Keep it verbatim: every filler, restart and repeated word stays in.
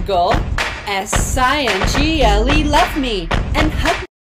Google S I N G L E, love me, and hug